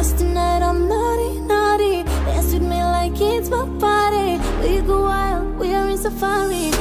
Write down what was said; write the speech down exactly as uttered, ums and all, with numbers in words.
Cause tonight I'm naughty, naughty. Dance with me like it's my party. We go wild, we are in safari.